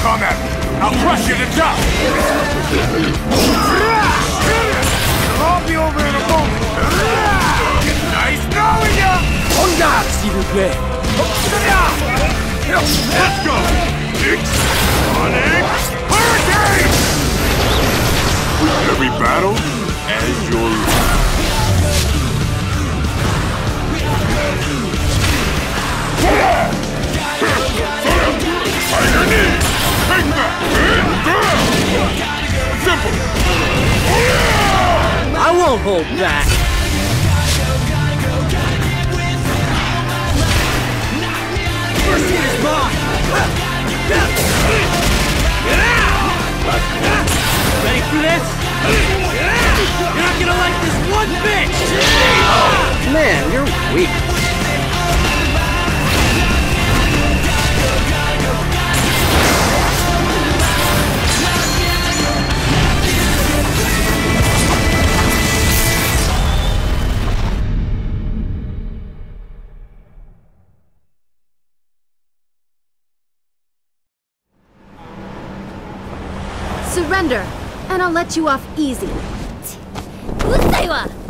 Come at me. I'll crush you to dust. It'll all be over in a moment. Nice knowing ya! On garde, s'il vous plaît. Let's go! Sonic Hurricane! Every battle as your Tiger knee! Take that! Simple! I won't hold back. Mercy is mine! Ready for this? You're not gonna like this one bit! Man, you're weak. Surrender, and I'll let you off easy. うっさいわ!